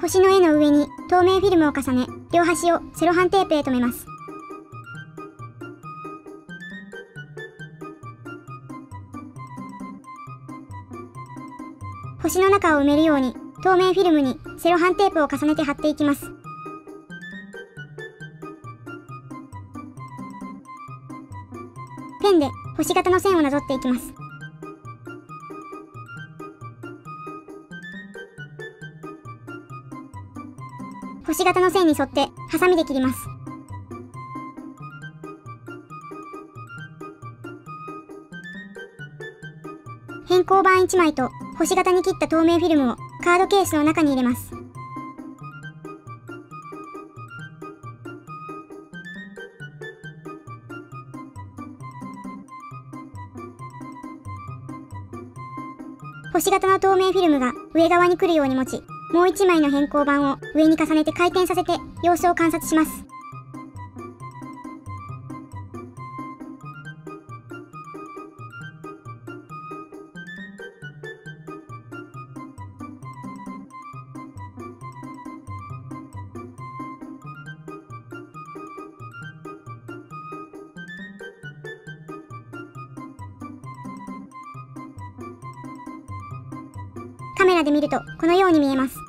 星の絵の上に透明フィルムを重ね、両端をセロハンテープで留めます。星の中を埋めるように透明フィルムにセロハンテープを重ねて貼っていきます。ペンで星型の線をなぞっていきます。星型の線に沿ってハサミで切ります。偏光板1枚と星型に切った透明フィルムをカードケースの中に入れます。星型の透明フィルムが上側に来るように持ち、もう1枚の偏光板を上に重ねて回転させて様子を観察します。カメラで見るとこのように見えます。